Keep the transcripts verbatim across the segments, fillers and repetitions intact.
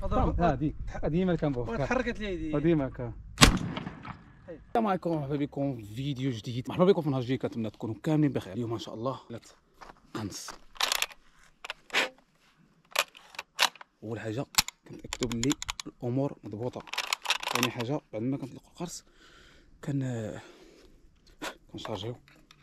هادي ديما كنبغيك تحركت لي يدي وديما هكا. السلام عليكم، مرحبا بكم في فيديو جديد. مرحبا بكم في نهار جديد، كنتمنى تكونوا كاملين بخير. اليوم ان شاء الله ثلاث قنص. اول حاجه كنتاكدوا باللي الامور مضبوطه. ثاني حاجه بعد ما كنطلقوا القرص كان كنشارجيو.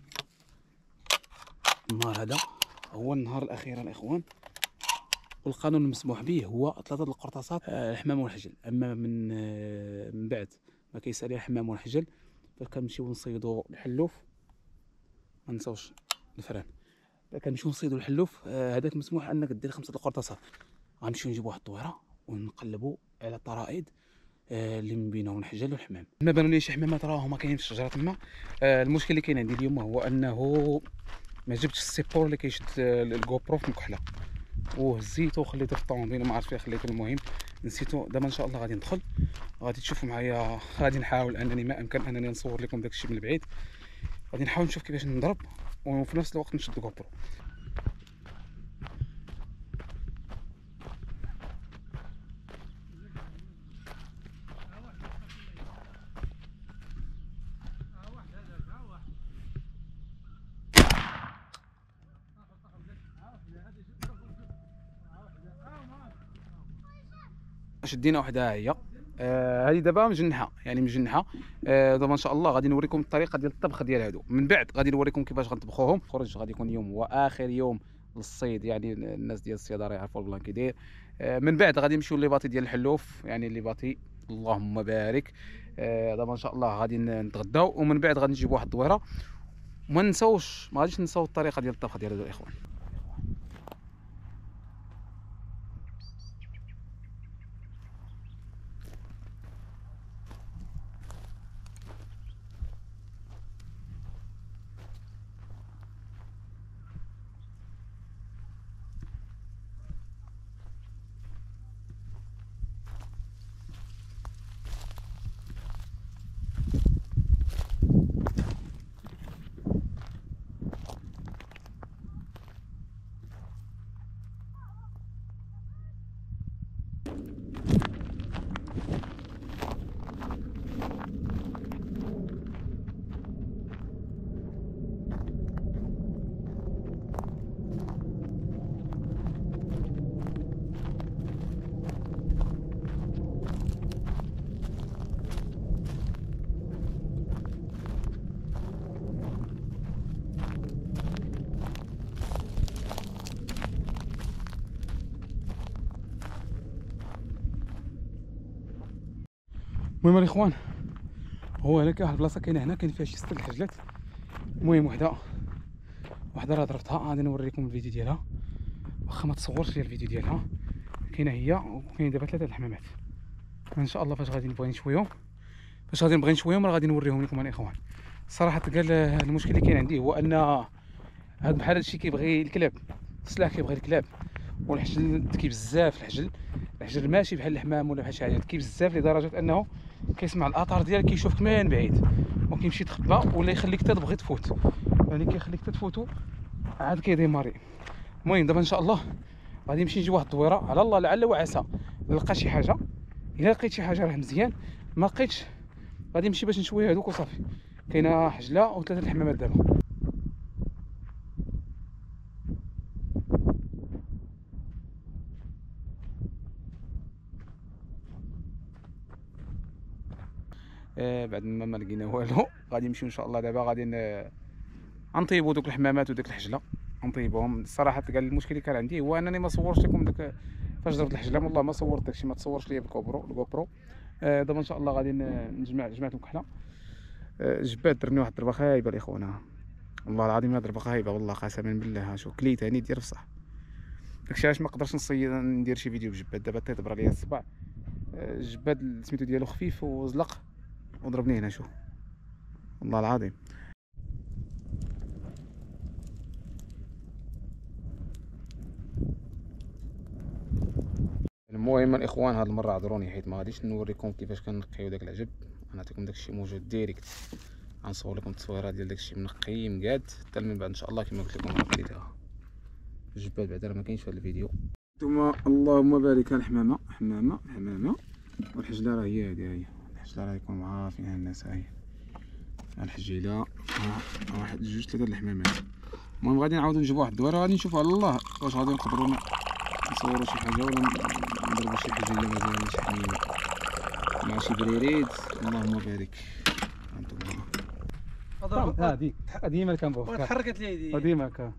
النهار هذا هو النهار الاخير الاخوان، والقانون المسموح به هو ثلاثه القرطاسات الحمام والحجل. اما من من بعد ما كيسالي الحمام والحجل فكنمشيو نصيدوا الحلوف، ما نساوش الفران. كنمشيو نصيدوا الحلوف هذاك مسموح انك دير خمسه القرطاسات. غنمشيو نجيبوا واحد الطويره ونقلبوا على الطرائد اللي من بينهم الحجل والحمام. ما بانوا لي شي حمامات راه هما كاينين في الشجره تما. المشكل اللي كاين عندي اليوم هو انه ما جبتش السيبور اللي كيشد الجو برو في الكحله، وهزيته وخليته في الطوموبيل، ما عرفت فين خليته. المهم نسيته. دابا ان شاء الله غادي ندخل، غادي تشوفوا معايا. غادي نحاول انني ما امكن انني نصور لكم داك الشيء من البعيد. غادي نحاول نشوف كيفاش نضرب وفي نفس الوقت نشد الجو برو. شدينا وحده هي آه هذه دابا مجنحه، يعني مجنحه. آه دابا ان شاء الله غادي نوريكم الطريقه ديال الطبخ ديال هادو. من بعد غادي نوريكم كيفاش غنطبخوهم. خرج غادي يكون اليوم هو اخر يوم للصيد، يعني الناس ديال الصيداره يعرفوا البلان كي داير. آه من بعد غادي نمشيو لليباطي ديال الحلوف، يعني الليباطي اللهم بارك. آه دابا ان شاء الله غادي نتغداو، ومن بعد غادي نجيب واحد الدويره. وما نساوش ما غاديش نساو الطريقه ديال الطبخ ديال هادو الاخوان. المهم الاخوان، هو هنا كاين واحد البلاصه كاينه هنا كاين فيها شي ست الحجلات. المهم وحده وحده راه ضربتها، غادي نوريكم الفيديو ديالها واخا ما تصورش ليا الفيديو ديالها. كاينه هي، وكاين دابا ثلاثه الحمامات. ان شاء الله فاش غادي نبغي نشويهم فاش غادي نبغي نشويهم راه غادي نوريهم لكم الاخوان. الصراحه قال المشكل اللي كاين عندي هو ان هاد بحال هادشي كيبغي الكلاب، السلاح كيبغي الكلاب، والحجل ذكي بزاف. الحجل الحجل ماشي بحال الحمام ولا بحال شي حاجه، ذكي بزاف لدرجه انه كيسمع الاثار ديالك، كيشوفك من بعيد وكيمشي تخبى، ولا يخليك حتى تبغي تفوت، يعني كيخليك حتى تفوتو عاد كيديماري. المهم دابا ان شاء الله غادي نمشي نجيب واحد الدويره، على الله لعل وعسى نلقى شي حاجه. الا لقيت شي حاجه راه مزيان، ما لقيتش غادي نمشي باش نشوي هذوك وصافي. كاينه حجله وثلاثه الحمامات دابا. آه بعد ما ما لقينا والو غادي نمشيو ان شاء الله. دابا غادي نطيبوا دوك الحمامات وديك الحجله، نطيبوهم. الصراحه كاع المشكل اللي كان عندي هو انني ما صورتش لكم داك فاش ضربت الحجله. والله ما صورت داكشي، ما تصورش ليا بالكوبرو الكوبرو. آه دابا ان شاء الله غادي نجمع جمعت الكحله. آه جبات درني واحد الضربه خايبه الاخوان، والله العظيم هاد ضربه خايبه والله قسما بالله. شوف كليت هاني دير بصح. داكشي علاش ما قدرتش نصيد ندير شي فيديو بجبات. دابا تيضبر عليا الصباع. آه جبات سميتو ديالو خفيف وزلق وضربني هنا. شوف والله العظيم. المهم الاخوان هاد المره عذروني حيت ما غاديش نوريكم كيفاش كنقيو داك العجب. غنعطيكم داكشي موجود ديريكت، غنصور لكم التصويرات ديال داكشي منقي مقاد حتى من بعد ان شاء الله كما قلت لكم. لقيتها الجبال بعدا راه ما كاينش في هاد الفيديو. ثم اللهم بارك الحمامه حمامه حمامه. والحجله راه هي هذه، هي الحجله راه يكونوا عارفينها الناس. هاهي الحجيله واحد جوج ثلاثه د الحمامات. المهم غادي نعاودو نجيبو واحد الدويره، غادي نشوفو على الله واش غادي نقدروا نصوروا شي حاجه ولا نضربوا شي حجيله مزيانه شي حميمه مع شي بريريد. اللهم بارك. هانتوما هادي ديما كنبغيو تحركت لي هذه ديما كا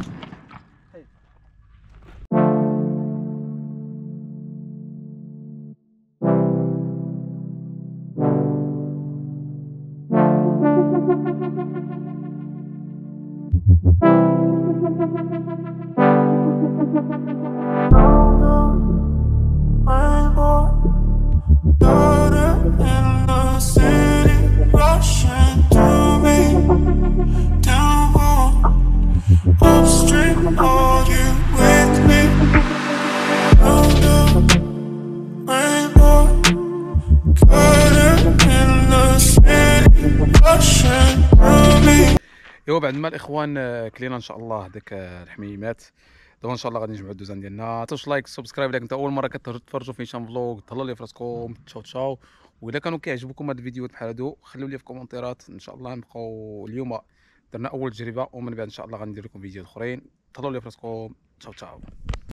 ايوا. بعد ما الاخوان كلينا ان شاء الله هذاك الحميمات، دابا ان شاء الله غادي نجمعوا الدوزان ديالنا. تنساوش لايك سبسكرايب الا كنت اول مره كتفرجوا في شان فلوق. تهلاو لي في راسكم. تشاو تشاو. واذا كانوا كيعجبوكم هاد الفيديوهات بحال هادو خليو لي في كومونتيرات. ان شاء الله نبقاو اليوم درنا اول تجربه ومن بعد ان شاء الله غندير لكم فيديوهات اخرين. تهلاو لي في راسكم. تشاو تشاو.